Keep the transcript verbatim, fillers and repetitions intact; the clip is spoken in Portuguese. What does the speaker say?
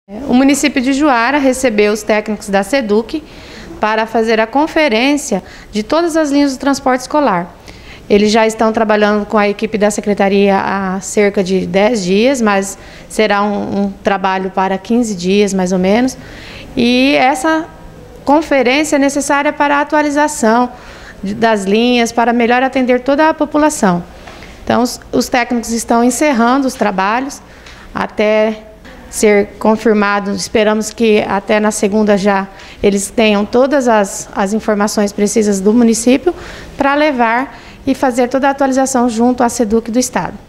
O município de Juara recebeu os técnicos da SEDUC para fazer a conferência de todas as linhas do transporte escolar. Eles já estão trabalhando com a equipe da Secretaria há cerca de dez dias, mas será um, um trabalho para quinze dias, mais ou menos. E essa conferência é necessária para a atualização das linhas, para melhor atender toda a população. Então, os, os técnicos estão encerrando os trabalhos até ser confirmado. Esperamos que até na segunda já eles tenham todas as, as informações precisas do município para levar e fazer toda a atualização junto à SEDUC do Estado.